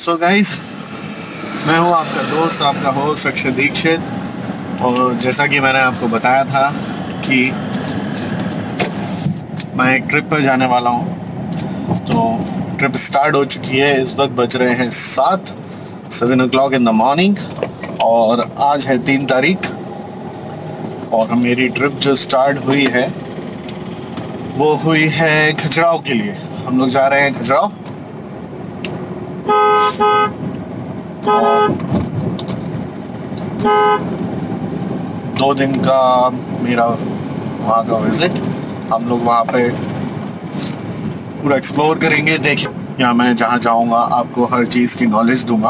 So guys, मैं हूँ आपका दोस्त, आपका होस्ट अक्षय दीक्षित। और जैसा कि मैंने आपको बताया था कि मैं एक ट्रिप पर जाने वाला हूँ, तो ट्रिप स्टार्ट हो चुकी है। इस वक्त बज रहे हैं 7 o'clock इन द मॉर्निंग और आज है 3 तारीख। और मेरी ट्रिप जो स्टार्ट हुई है वो हुई है खजुराहो के लिए। हम लोग जा रहे हैं खजुराहो। और 2 दिन का मेरा वहाँ का विजिट। हम लोग वहाँ पे पूरा एक्सप्लोर करेंगे। देखिए, यहाँ मैं जहाँ जाऊँगा आपको हर चीज़ की नॉलेज दूंगा।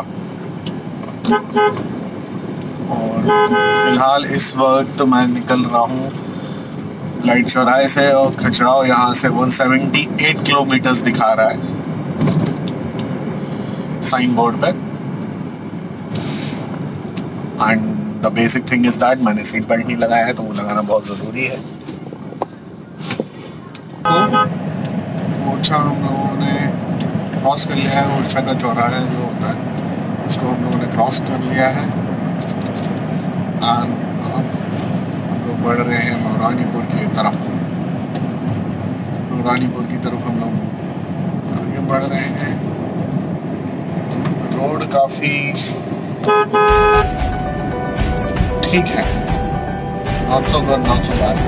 और फिलहाल इस वक्त मैं निकल रहा हूँ लाइट चौराहे से, और खजुराहो यहाँ से 178 किलोमीटर्स दिखा रहा है साइन बोर्ड पे। And the basic thing is that मैंने सीट बेल्ट नहीं लगाया है, तो वो लगाना बहुत ज़रूरी है। तो ओरछा हम लोगों ने क्रॉस कर लिया है। ओरछा का चौराहा जो होता है उसको हम लोगों ने क्रॉस कर लिया है। एंड हम लोग बढ़ रहे हैं नौरानीपुर की तरफ। नौरानीपुर की तरफ हम लोग आगे बढ़ रहे हैं। रोड काफ़ी ठीक है, not so good, not so bad.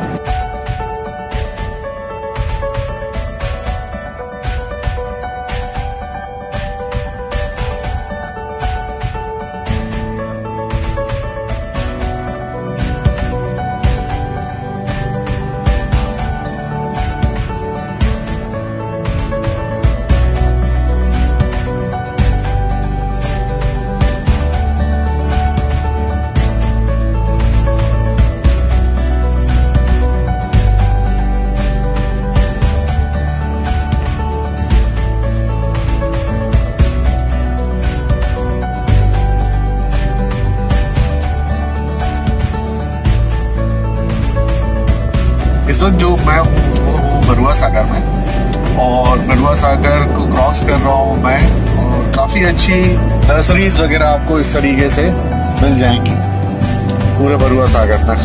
इस वक्त जो मैं हूँ वो हूँ बरुआ सागर में, और बरुआ सागर को क्रॉस कर रहा हूँ मैं। और काफ़ी अच्छी नर्सरीज वगैरह आपको इस तरीके से मिल जाएंगी पूरे बरुआ सागर में।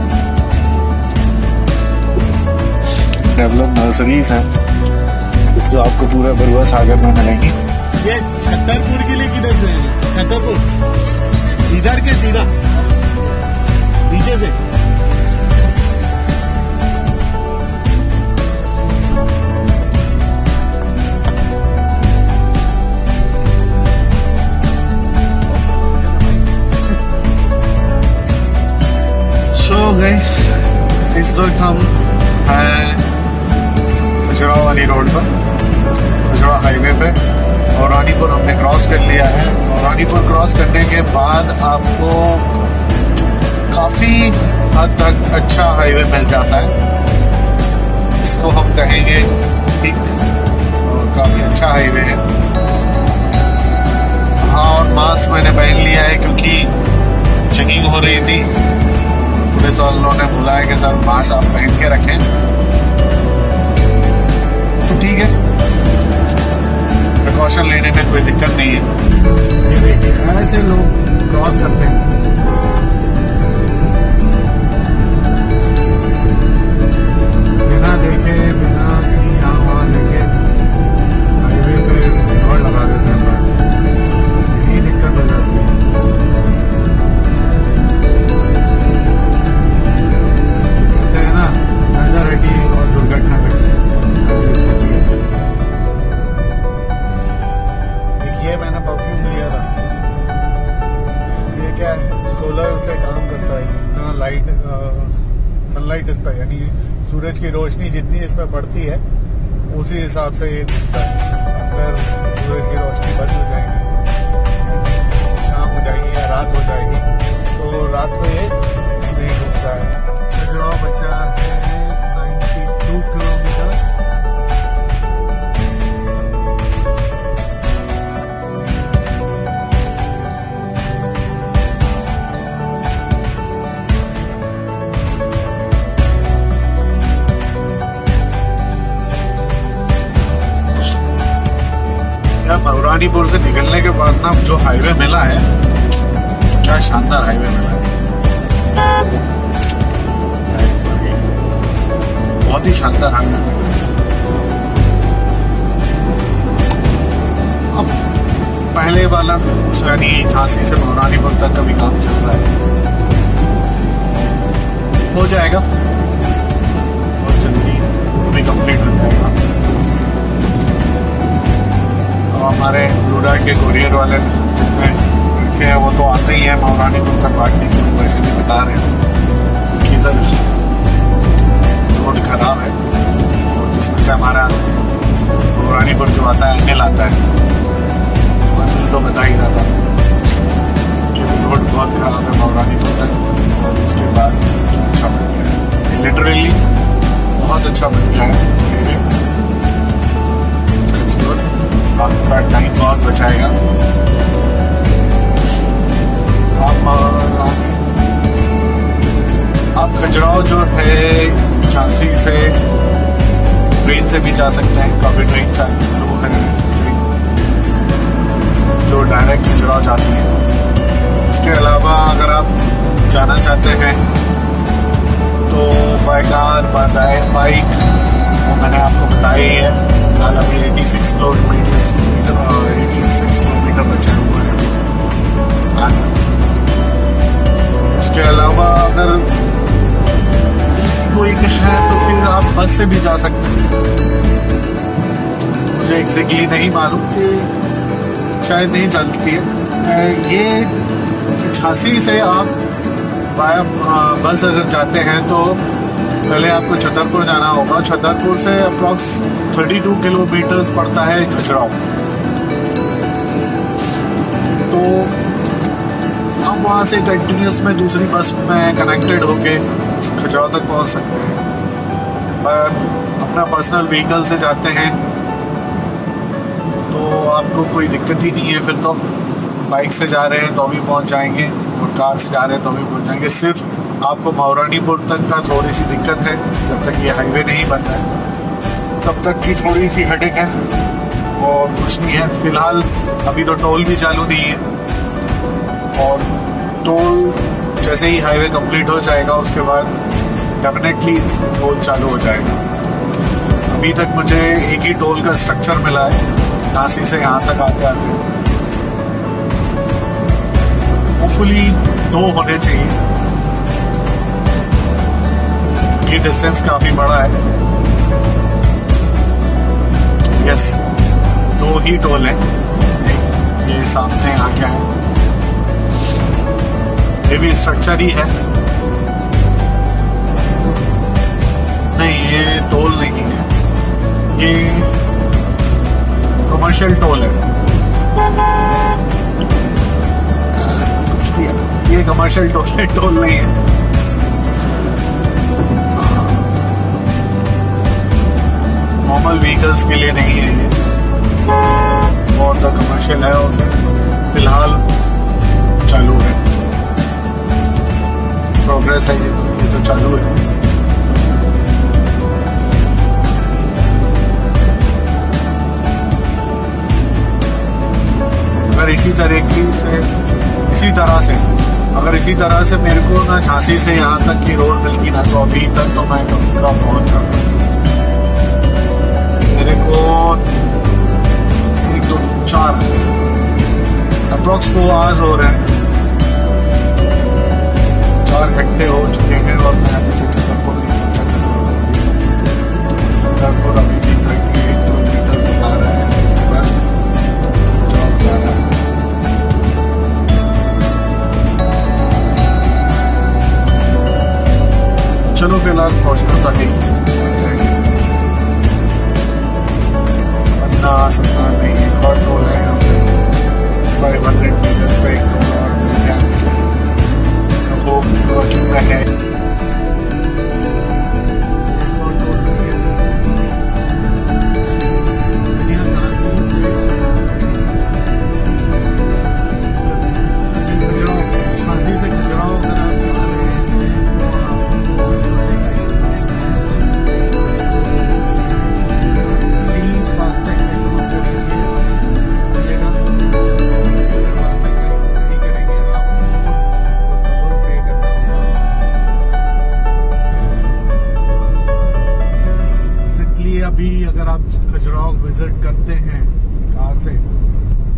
डेवलप नर्सरीज हैं जो आपको पूरे बरुआ सागर में मिलेंगी। ये छतरपुर के लिए किधर से है? छतरपुर इधर के सीधा नीचे से। गाइस, इस वक्त हम हैं खजुराहो वाली रोड पर, खजुराहो हाईवे पे। और रानीपुर हमने क्रॉस कर लिया है। और रानीपुर क्रॉस करने के बाद आपको काफ़ी हद तक अच्छा हाईवे मिल जाता है। इसको हम कहेंगे ठीक, और काफ़ी अच्छा हाईवे है। हाँ, और मास्क मैंने पहन लिया है क्योंकि चेकिंग हो रही थी। पुलिस वालों ने बोला है कि सर मास्क आप पहन के रखें, तो ठीक है, प्रिकॉशन लेने में कोई दिक्कत नहीं है। ये देखिए, ऐसे लोग क्रॉस करते हैं। बिना देखे, बिना कहीं यहाँ वहाँ देखे हाईवे पे दौड़ लगा देते हैं, बस यही दिक्कत हो जाती है। और दुर्घटना घटती है। देखिए, मैंने परफ्यूम लिया था। ये क्या है, सोलर से काम करता है। जितना लाइट सनलाइट इस पर, यानी सूरज की रोशनी जितनी इस पर पड़ती है उसी हिसाब से ये घूमता है। अगर सूरज की रोशनी बंद हो जाएगी, शाम हो जाएगी या रात हो जाएगी, तो रात को ये नहीं घूमता है। खजुराहो बच्चा है 92 किलोमीटर्स। मऊरानीपुर से निकलने के बाद ना जो हाईवे मिला है, क्या शानदार हाईवे मिला है, बहुत ही शानदार हाईवे मिला है। अब पहले वाला यानी झांसी से मऊरानीपुर तक का भी काम चल रहा है, हो जाएगा बहुत जल्दी, वो भी कंप्लीट हो जाएगा। हमारे ब्लूडार्ट के कोरियर वाले जितने लड़के हैं वो तो आते ही हैं मऊरानीपुर तक बांटने के, वैसे भी बता रहे हैं कि सर रोड खराब है, और जिसमें से हमारा मऊरानीपुर जो आता है अनिल आता है, अनिल तो बता ही रहा था कि रोड बहुत खराब है मऊरानीपुर तक। और उसके बाद अच्छा बन गया है, लिटरली बहुत अच्छा बन गया है। आपका टाइम बहुत बचाएगा। आप खजुराहो जो है झांसी से ट्रेन से भी जा सकते हैं, काफी ट्रेन चालू है जो डायरेक्ट खजुराहो जाती है। इसके अलावा अगर आप जाना चाहते हैं तो बाय कार बाय बाइक, वो मैंने आपको बताया ही है, फिलहाल अभी 86 किलोमीटर बचा हुआ है। उसके अलावा अगर कोई है तो फिर आप बस से भी जा सकते हैं। मुझे एग्जैक्टली नहीं मालूम कि शायद नहीं चलती है ये। झांसी से आप बाया बस अगर जाते हैं तो पहले आपको छतरपुर जाना होगा। छतरपुर से अप्रॉक्स 32 किलोमीटर्स पड़ता है खजुराहो। तो आप वहाँ से कंटिन्यूस में दूसरी बस में कनेक्टेड होके खजुराहो तक पहुँच सकते हैं। पर अपना पर्सनल व्हीकल से जाते हैं तो आपको कोई दिक्कत ही नहीं है। फिर तो बाइक से जा रहे हैं तो भी पहुँच जाएंगे, और कार से जा रहे हैं तो भी पहुँच जाएंगे। सिर्फ आपको मऊरानीपुर तक का थोड़ी सी दिक्कत है, जब तक ये हाईवे नहीं बन रहा है तब तक की थोड़ी सी हेडेक है, और कुछ नहीं है। फिलहाल अभी तो टोल भी चालू नहीं है, और टोल जैसे ही हाईवे कंप्लीट हो जाएगा उसके बाद डेफिनेटली टोल चालू हो जाएगा। अभी तक मुझे एक ही टोल का स्ट्रक्चर मिला है झांसी से यहाँ तक आते आते। होपफुली 2 होने चाहिए, ये डिस्टेंस काफी बड़ा है। यस, 2 ही टोल है, ये सामने आके है, ये भी स्ट्रक्चर ही है। नहीं, ये टोल नहीं है, ये कमर्शियल टोल है। कुछ भी है, ये कमर्शियल टोल है, टोल नहीं है। नॉर्मल व्हीकल्स के लिए नहीं है ये, और तो कमर्शियल है, और फिलहाल चालू है, प्रोग्रेस है, ये तो चालू है। अगर इसी तरह से मेरे को ना झांसी से यहाँ तक की रोड मिलती ना, तो अभी तक तो मैं कब पहुंच जाता। मेरे को 1 2 4 अप्रॉक्स 4 आवर्स हो रहे हैं, 4 घंटे हो चुके हैं, और मैं अभी तक छतरपुर नहीं पहुंचा। छतरपुर अभी भी 38 किलोमीटर बता रहा है, उसके बाद जॉब जा रहा है। चलो फिलहाल पहुंचना तो है ही, वरना सकता नहीं है। और टोल है यहाँ पे 500 मीटर्स पे एक टोल, और मैं क्या वो वर्किंग में है। झांसी से खजुराहो अगर आप जा रहे हैं तो प्लीज फास्टैग यूज करिए।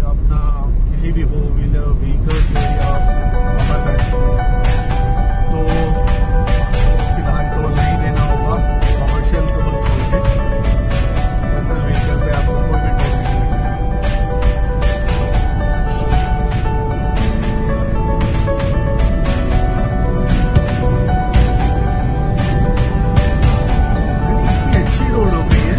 अपना किसी भी 4 व्हीलर व्हीकल से या वाहन है तो फिलहाल टोल नहीं देना होगा। कमर्शियल टोल छोड़ के पर्सनल व्हीकल पे आपको कोई भी टोल नहीं लगेगा। इतनी अच्छी रोड हो गई है।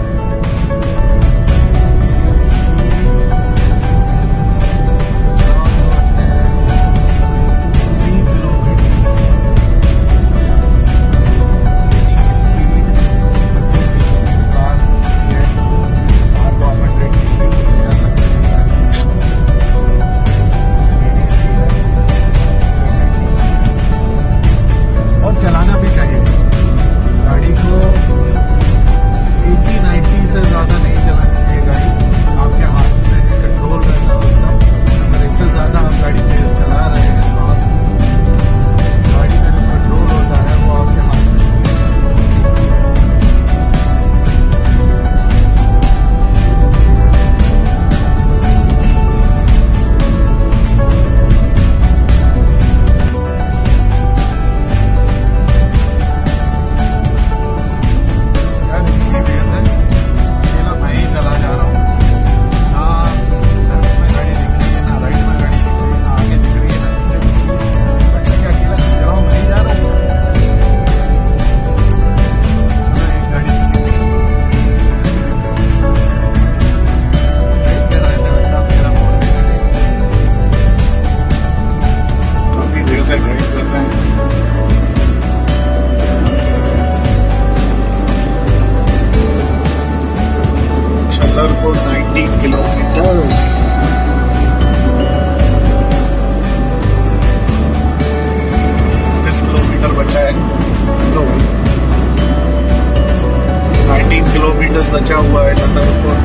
चलाना भी चाहिए गाड़ी को 80-90 से ज़्यादा नहीं चलानी चाहिए गाड़ी। आपके हाथ में कंट्रोल रहता है उसका। अगर इससे ज़्यादा आप गाड़ी तेज चला रहे हैं तो आप गाड़ी का जो कंट्रोल होता है वो आपके हाथ में। छतरपुर 19 किलोमीटर्स। 20 किलोमीटर बचा है तो 19 किलोमीटर्स बचा हुआ है छतरपुर।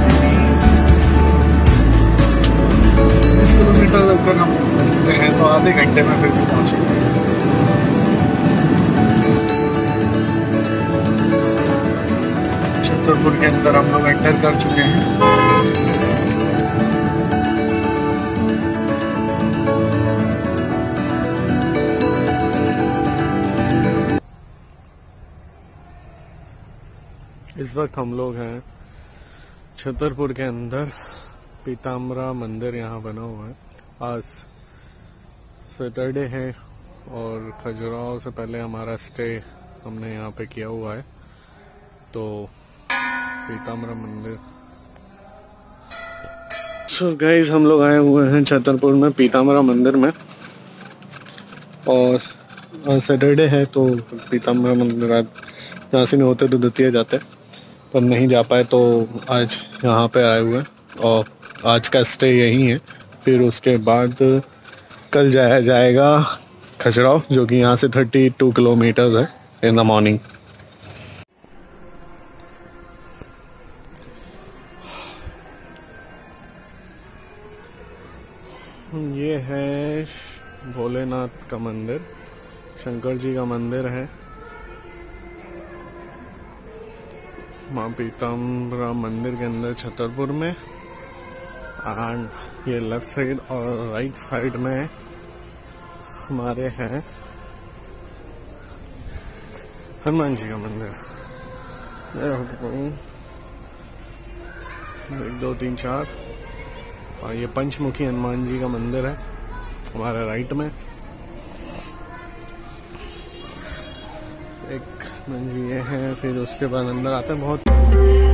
20 किलोमीटर अगर हम चलते हैं तो आधे घंटे में फिर भी पहुंचेंगे। छतरपुर के अंदर हम लोग एंटर कर चुके हैं। इस वक्त हम लोग हैं छतरपुर के अंदर। पीताम्बरा मंदिर यहाँ बना हुआ है। आज सैटरडे है और खजुराहो से पहले हमारा स्टे हमने यहाँ पे किया हुआ है। तो पीताम्बरा मंदिर। सो गाइस हम लोग आए हुए हैं छतरपुर में पीताम्बरा मंदिर में। और सैटरडे है तो पीताम्बरा मंदिर आज यहाँ से नहीं होते तो द्वितीय जाते, पर नहीं जा पाए तो आज यहाँ पे आए हुए हैं और आज का स्टे यहीं है। फिर उसके बाद कल जाया जाएगा खजुराहो, जो कि यहाँ से 32 किलोमीटर्स है इन द मॉर्निंग। ये है भोलेनाथ का मंदिर, शंकर जी का मंदिर है माँ पीताम्बरा मंदिर के अंदर छतरपुर में। एंड ये लेफ्ट साइड और राइट साइड में हमारे हैं हनुमान जी का मंदिर। 1 2 3 4 और ये पंचमुखी हनुमान जी का मंदिर है हमारे राइट में। एक मंदिर ये है, फिर उसके बाद अंदर आते हैं बहुत